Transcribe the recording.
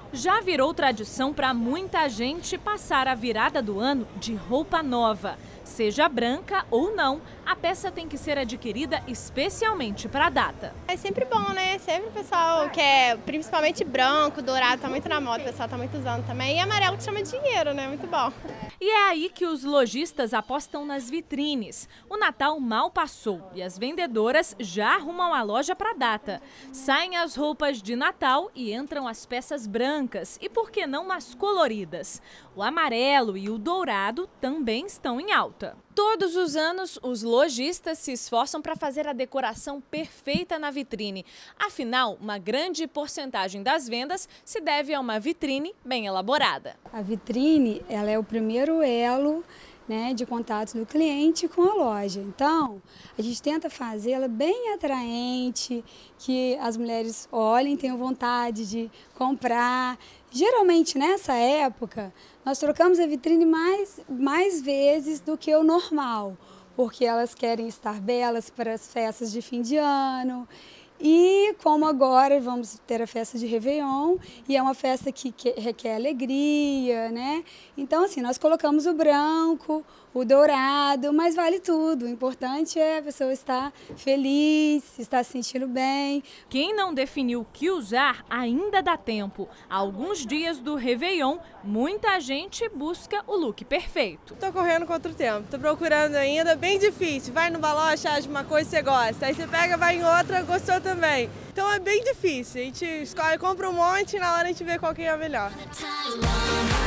Já virou tradição para muita gente passar a virada do ano de roupa nova. Seja branca ou não, a peça tem que ser adquirida especialmente para a data. É sempre bom, né? Sempre o pessoal quer, principalmente branco, dourado, tá muito na moda, o pessoal tá muito usando também. E amarelo que chama dinheiro, né? Muito bom. E é aí que os lojistas apostam nas vitrines. O Natal mal passou e as vendedoras já arrumam a loja para a data. Saem as roupas de Natal e entram as peças brancas e, por que não, as coloridas. O amarelo e o dourado também estão em alta. Todos os anos, os lojistas se esforçam para fazer a decoração perfeita na vitrine. Afinal, uma grande porcentagem das vendas se deve a uma vitrine bem elaborada. A vitrine, ela é o primeiro elo, né, de contato do cliente com a loja. Então, a gente tenta fazê-la bem atraente, que as mulheres olhem, tenham vontade de comprar. Geralmente, nessa época, nós trocamos a vitrine mais vezes do que o normal, porque elas querem estar belas para as festas de fim de ano. E como agora vamos ter a festa de Réveillon, e é uma festa que requer alegria, né? Então, assim, nós colocamos o branco, o dourado, mas vale tudo. O importante é a pessoa estar feliz, estar se sentindo bem. Quem não definiu o que usar, ainda dá tempo. Há alguns dias do Réveillon, muita gente busca o look perfeito. Tô correndo contra o tempo, tô procurando ainda, bem difícil. Vai no balão, acha uma coisa que você gosta, aí você pega, vai em outra, gostou também. Então é bem difícil, a gente escolhe, compra um monte e na hora a gente vê qual que é a melhor.